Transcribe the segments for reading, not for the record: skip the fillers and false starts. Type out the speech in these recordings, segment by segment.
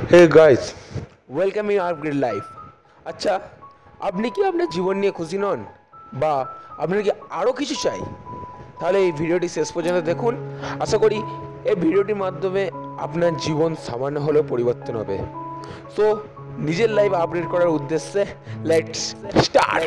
Hey guys, welcome in upgrade life. আচ্ছা, আপনি কি আপনার জীবন নিয়ে খুশি নন, বা আপনার কি আরও কিছু চাই? তাহলে এই ভিডিওটি শেষ পর্যন্ত দেখুন। আশা করি এই ভিডিওটির মাধ্যমে আপনার জীবন সামান্য হলেও পরিবর্তন হবে। সো নিজের লাইফ আপগ্রেড করার উদ্দেশ্যে লেটস স্টার্ট।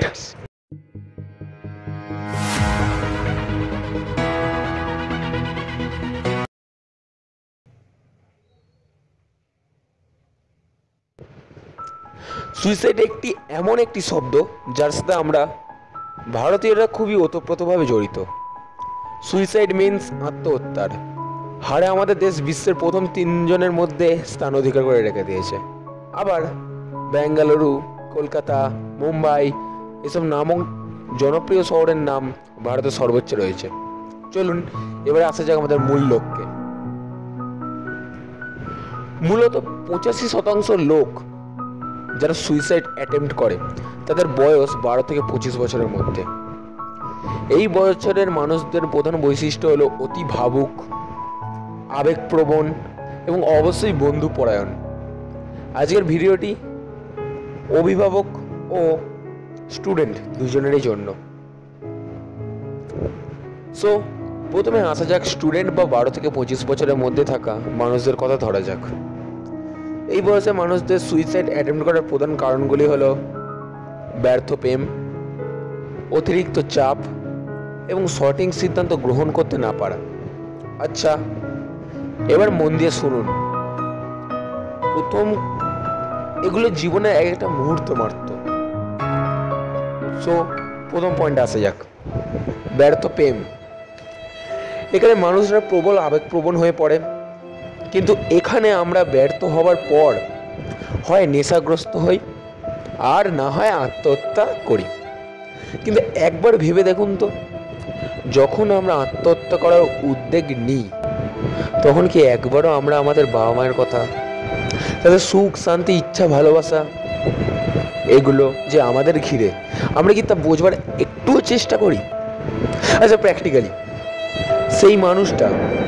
সুইসাইড এমন একটি শব্দ যার সাথে আমরা ভারতীয়রা খুবই ওতপ্রোতভাবে জড়িত। সুইসাইড মিন্স আত্মহত্যার হারে আমাদের দেশ বিশ্বের প্রথম 3 জনের মধ্যে স্থান অধিকার করে রেখে দিয়েছে। আবার বেঙ্গালুরু, কলকাতা, মুম্বাই এসব নামক জনপ্রিয় শহরের নাম ভারতের সর্বোচ্চ রয়েছে। চলুন এবারে আসা যাক আমাদের মূল লক্ষ্যে। মূলত 85% লোক যারা সুইসাইড অ্যাটেম্প্ট করে তাদের বয়স 12 থেকে 25 বছরের মধ্যে। এই বছরের মানুষদের প্রধান বৈশিষ্ট্য হলো অতি ভাবুক, আবেগপ্রবণ এবং অবশ্যই বন্ধুপরায়ণ। আজকের ভিডিওটি অভিভাবক ও স্টুডেন্ট দুজনেরই জন্য। সো প্রথমে আসা যাক স্টুডেন্ট বা 12 থেকে 25 বছরের মধ্যে থাকা মানুষদের কথা ধরা যাক। এই বয়সে মানুষদের সুইসাইড অ্যাটেম্প্ট করার প্রধান কারণগুলি হলো ব্যর্থ প্রেম, অতিরিক্ত চাপ এবং সঠিক সিদ্ধান্ত গ্রহণ করতে না পারা। আচ্ছা, এবার মন দিয়ে শুনুন। এগুলো জীবনের একটা মুহূর্ত মাত্র। সো প্রথম পয়েন্টে আসা যাক, ব্যর্থ প্রেম। এখানে মানুষরা প্রবল আবেগপ্রবণ হয়ে পড়ে, কিন্তু এখানে আমরা ব্যর্থ হওয়ার পর হয় নেশাগ্রস্ত হই আর না হয় আত্মহত্যা করি। কিন্তু একবার ভেবে দেখুন তো, যখন আমরা আত্মহত্যা করার উদ্যোগ নিই তখন কি একবারও আমরা আমাদের বাবা মায়ের কথা, তাদের সুখ শান্তি, ইচ্ছা, ভালোবাসা এগুলো যে আমাদের ঘিরে, আমরা কি তা বোঝবার একটুও চেষ্টা করি? আচ্ছা, প্র্যাকটিক্যালি সেই মানুষটা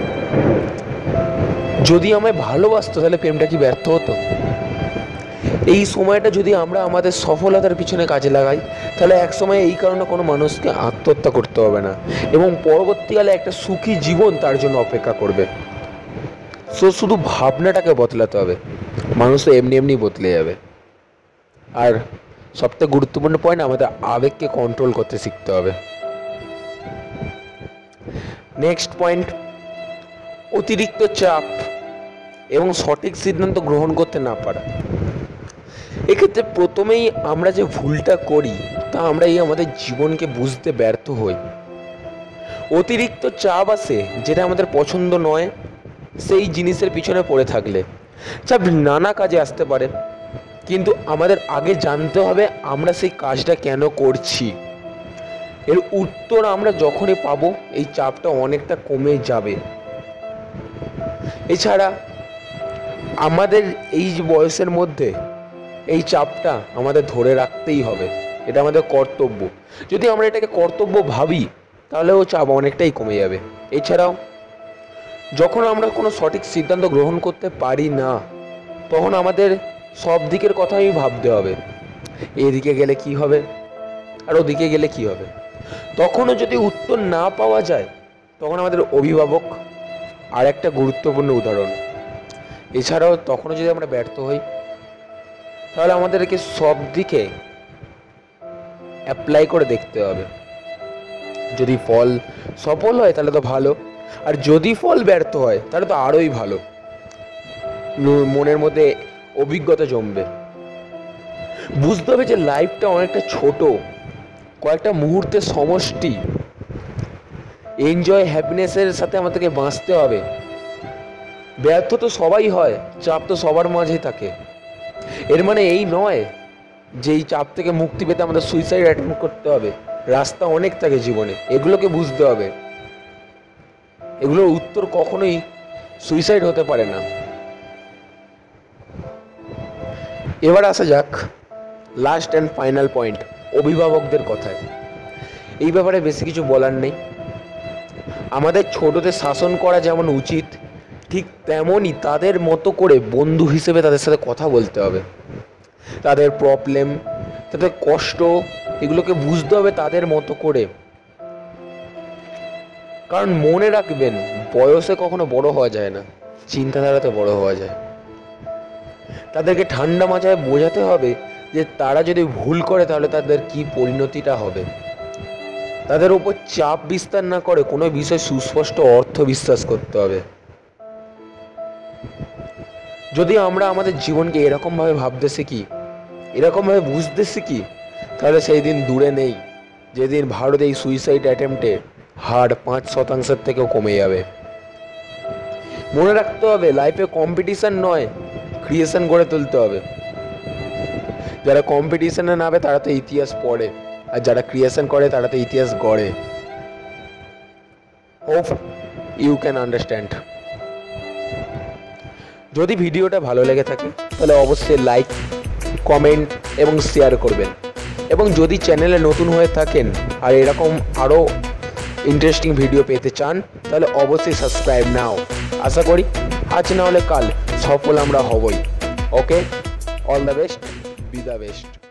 যদি আমায় ভালোবাসতো তাহলে প্রেমটা কি ব্যর্থ হতো? এই সময়টা যদি আমরা আমাদের সফলতার পিছনে কাজে লাগাই তাহলে এক সময় এই কারণে কোনো মানুষকে আত্মহত্যা করতে হবে না এবং পরবর্তীকালে একটা সুখী জীবন তার জন্য অপেক্ষা করবে। সো শুধু ভাবনাটাকে বদলাতে হবে, মানুষ তো এমনি এমনি বদলে যাবে। আর সবথেকে গুরুত্বপূর্ণ পয়েন্ট, আমাদের আবেগকে কন্ট্রোল করতে শিখতে হবে। নেক্সট পয়েন্ট, অতিরিক্ত চাপ এবং সঠিক সিদ্ধান্ত গ্রহণ করতে না পারা। এক্ষেত্রে প্রথমেই আমরা যে ভুলটা করি তা আমরা আমাদের জীবনকে বুঝতে ব্যর্থ হই। অতিরিক্ত চাপ আসে যেটা আমাদের পছন্দ নয়, সেই জিনিসের পিছনে পড়ে থাকলে। চাপ নানা কাজে আসতে পারে, কিন্তু আমাদের আগে জানতে হবে আমরা সেই কাজটা কেন করছি। এর উত্তর আমরা যখনই পাবো এই চাপটা অনেকটা কমে যাবে। এছাড়া আমাদের এই বয়সের মধ্যে এই চাপটা আমাদের ধরে রাখতেই হবে, এটা আমাদের কর্তব্য। যদি আমরা এটাকে কর্তব্য ভাবি তাহলেও চাপ অনেকটাই কমে যাবে। এছাড়াও যখন আমরা কোনো সঠিক সিদ্ধান্ত গ্রহণ করতে পারি না তখন আমাদের সব দিকের কথাই ভাবতে হবে, এদিকে গেলে কি হবে আর ওদিকে গেলে কি হবে। তখনও যদি উত্তর না পাওয়া যায় তখন আমাদের অভিভাবক আর একটা গুরুত্বপূর্ণ উদাহরণ। এছাড়াও তখনও যদি আমরা ব্যর্থ হই তাহলে আমাদেরকে সব দিকে অ্যাপ্লাই করে দেখতে হবে। যদি ফল সফল হয় তাহলে তো ভালো, আর যদি ফল ব্যর্থ হয় তাহলে তো আরোই ভালো। মনের মধ্যে অভিজ্ঞতা জমবে। বুঝতে হবে যে লাইফটা অনেকটা ছোট, কয়েকটা মুহূর্তের সমষ্টি। এনজয়, হ্যাপিনেসের সাথে আমাদেরকে বাঁচতে হবে। ব্যর্থ তো সবাই হয়, চাপ তো সবার মাঝেই থাকে। এর মানে এই নয় যে এই চাপ থেকে মুক্তি পেতে আমাদের সুইসাইড অ্যাটেম্প্ট করতে হবে। রাস্তা অনেক থাকে জীবনে, এগুলোকে বুঝতে হবে। এগুলোর উত্তর কখনোই সুইসাইড হতে পারে না। এবার আসা যাক লাস্ট অ্যান্ড ফাইনাল পয়েন্ট, অভিভাবকদের কথায়। এই ব্যাপারে বেশি কিছু বলার নেই। আমাদের ছোটদের শাসন করা যেমন উচিত, ঠিক তেমনই তাদের মতো করে বন্ধু হিসেবে তাদের সাথে কথা বলতে হবে। তাদের প্রবলেম, তাদের কষ্ট, এগুলোকে বুঝতে হবে তাদের মতো করে। কারণ মনে রাখবেন, বয়সে কখনো বড় হওয়া যায় না, চিন্তাধারাতে বড় হওয়া যায়। তাদেরকে ঠান্ডা মাথায় বোঝাতে হবে যে তারা যদি ভুল করে তাহলে তাদের কি পরিণতিটা হবে। তাদের উপর চাপ বিস্তার না করে কোনো বিষয় সুস্পষ্ট অর্থ বিশ্বাস করতে হবে। যদি আমরা আমাদের জীবনকে এরকমভাবে ভাবতে শিখি, এরকমভাবে বুঝতে শিখি, তাহলে সেই দিন দূরে নেই যেদিন ভারতে এই সুইসাইড অ্যাটেম্পটে হার 5% থেকেও কমে যাবে। মনে রাখতে হবে, লাইফে কম্পিটিশন নয়, ক্রিয়েশন গড়ে তুলতে হবে। যারা কম্পিটিশনে নামে তারা তো ইতিহাস পড়ে, আর যারা ক্রিয়েশন করে তারা তো ইতিহাস গড়ে। Hope you can understand. যদি ভিডিওটা ভালো লেগে থাকে তাহলে অবশ্যই লাইক, কমেন্ট এবং শেয়ার করবেন। এবং যদি চ্যানেলে নতুন হয়ে থাকেন আর এরকম আরও ইন্টারেস্টিং ভিডিও পেতে চান তাহলে অবশ্যই সাবস্ক্রাইব নাও। আশা করি আজ না হলে কাল সফল আমরা হবই। Okay, all the best, be the best.